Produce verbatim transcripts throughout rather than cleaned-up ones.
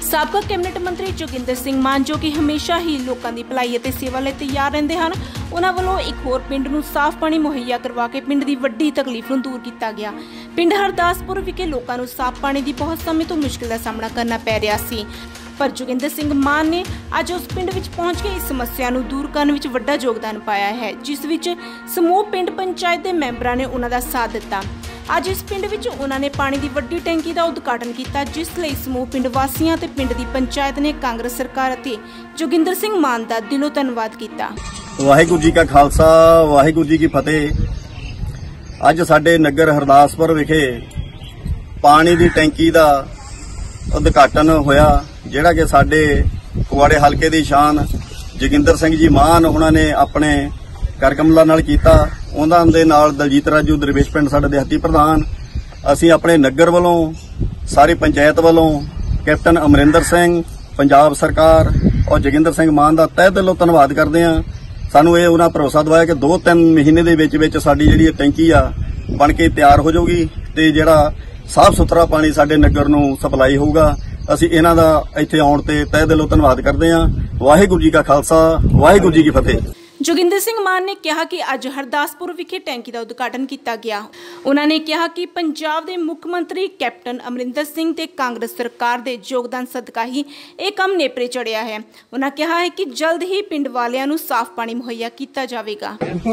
ਸਾਬਕਾ ਕੈਬਨਿਟ ਮੰਤਰੀ ਜੋਗਿੰਦਰ ਸਿੰਘ ਮਾਨ जो कि हमेशा ही लोगों की भलाई और सेवा लिए तैयार रहते हैं, उन्होंने वालों एक होर पिंड नूं साफ पानी मुहैया करवा के पिंड की वड्डी तकलीफ नूं दूर किया गया। पिंड हरदासपुर विखे लोगों नूं साफ पानी की बहुत समय तो मुश्किल का सामना करना पै रहा सी, पर जोगिंदर सिंह मान ने अज उस पिंड विच पहुंच के इस समस्या नूं दूर करने विच वड्डा योगदान पाया है, जिस विच समूह पिंड पंचायत के मैंबरां ने उन्हां दा साथ दिता। अज इस पिंड विच उन्होंने पानी की वड्डी टैंकी का उद्घाटन किया, जिसलिए समूह पिंड वासियों ते पिंड की पंचायत ने कांग्रेस सरकार अते जोगिंदर सिंह मान का दिलों धन्नवाद किया। वाहिगुरू जी का खालसा वाहिगुरू जी की फतेह। अज साडे नगर हरदासपुर विखे पानी की टैंकी का उद्घाटन होया, जिहड़ा कि साडे कुआड़े हलके की शान जोगिंदर सिंह जी मान उन्होंने अपने करकमला नाल कीता। उन्हां दे नाल दलजीत राजू दरवेश पिंड साडे देहाती प्रधान, असीं अपने नगर वालों सारी पंचायत वालों कैप्टन अमरिंदर सिंह, पंजाब सरकार और जोगिंदर सिंह मान का तहे दिलों धन्नवाद करते हैं। सानू ये उन्हां भरोसा दवाया कि दो तीन महीने दे विच विच साडी जिहड़ी टैंकी आ बन के तैयार हो जाऊगी ते जिहड़ा साफ सुथरा पानी साडे नगर नूं सप्लाई होगा। असीं इन्हां दा इत्थे आउण ते तहे दिलों धन्नवाद करते हैं। वाहिगुरू जी का खालसा वाहिगुरू जी की फतेह। जोगिंदर सिंह मान ने कहा कि अज हरदासपुर विखे टैंकी का उद्घाटन किया गया। उन्होंने कहा कि पंजाब के मुख मंत्री कैप्टन अमरिंदर सिंह ते कांग्रेस सरकार के योगदान सदका ही यह काम नेपरे चढ़िया है। उन्होंने कहा है कि जल्द ही पिंड वालियां नूं साफ पानी मुहैया किया जाएगा।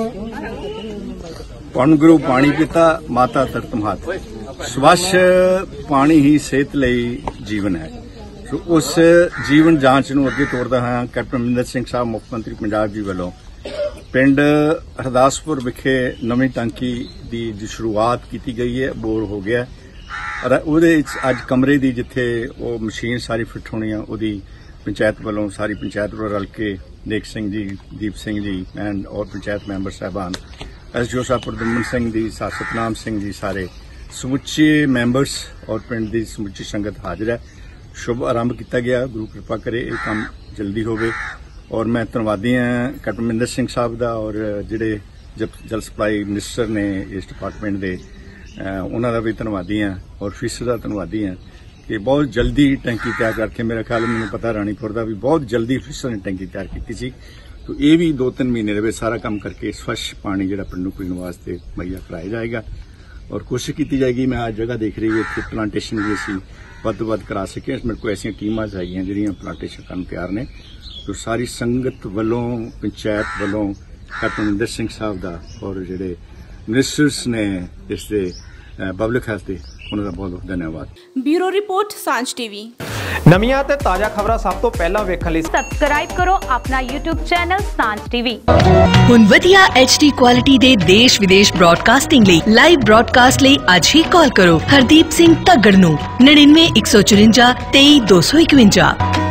गुरु पानी पिता माता धरत मात, स्वच्छ पानी ही सेहत लई जीवन है। तो उस जीवन जांच नूं अगे तोड़दा हां कैप्टन अमरिंदर सिंह साहब मुख मंत्री पंजाब जी वालों पिंड हरदासपुर विखे नवीं टंकी की जो शुरुआत की गई है, बोर हो गया और उहदे अज कमरे की जिथे वो मशीन सारी फिट होनी है, उहदी पंचायत वालों सारी पंचायत वालों रल के नेक सिंह जी, दीप सिंह जी एंड और पंचायत मैंबर साहबान, एस डी ओ साहब प्रदुमन सिंह जी, सतनाम सिंह जी, सारे समुचे मैंबरस और पिंड की समुची संगत हाजिर है। शुभ आरंभ किया गया, गुरु कृपा करे ये काम जल्दी होवे। और मैं धन्नवादी हाँ कैप्टन अमरिंदर सिंह साहब का और जिहड़े जल सप्लाई मिनिस्टर ने इस डिपार्टमेंट के, उन्हों का भी धन्नवादी हाँ और ऑफिसर का धन्नवादी हाँ कि बहुत जल्दी टैंकी तैयार करके, मेरा ख्याल मैंने पता रानीपुर का भी बहुत जल्दी ऑफिसर ने टैंकी तैयार की थी। तो ये भी दो तीन महीने दे सारा काम करके स्वच्छ पानी जिहड़ा पिंड नूं पीण वास्ते मुहैया कराया जाएगा और कोशिश की जाएगी। मैं आज जगह देख रही हूँ इत्थे प्लांटेशन भी असीं वध तो वध करा सके। मेरे को ऐसियां टीमां आई हैं जिहड़ियां प्लांटेशन करन तैयार ने। तो सारी संगत वालों पंचायत वालों कैप्टन अमरिंदर सिंह साहब का और जिहड़े मिनिस्टर्स ने इस दे पब्लिक हेल्थ दे उन्हां दा बहुत बहुत धन्यवाद। Bureau report Sanjh TV. नवीਆਂ ਤੇ ਤਾਜ਼ਾ ਖਬਰਾਂ ਸਭ ਤੋਂ ਪਹਿਲਾਂ ਵੇਖਣ ਲਈ ਸਬਸਕ੍ਰਾਈਬ ਕਰੋ ਆਪਣਾ YouTube ਚੈਨਲ ਸਾਂਝ ਟੀਵੀ। ਹੁਣ ਵਧੀਆ H D ਕੁਆਲਿਟੀ ਦੇ ਦੇਸ਼ ਵਿਦੇਸ਼ ਬ੍ਰਾਡਕਾਸਟਿੰਗ ਲਈ ਲਾਈਵ ਬ੍ਰਾਡਕਾਸਟ ਲਈ ਅੱਜ ਹੀ ਕਾਲ ਕਰੋ ਹਰਦੀਪ ਸਿੰਘ ਧੱਗੜ ਨੂੰ ਨੜਿਨਵੇਂ ਇੱਕ ਸੌ ਚੁਰੰਜਾ ਤੇਈ ਦੋ ਸੌ ਇਕਵੰਜਾ।